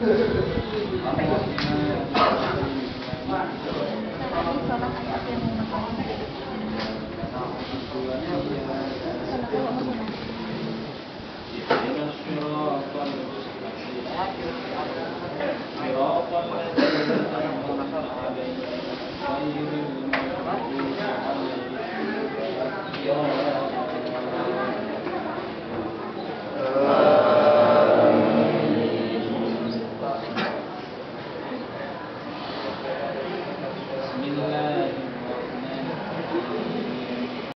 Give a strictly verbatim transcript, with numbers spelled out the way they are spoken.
sholat ayat yang makan. Sholat kalau mau sholat.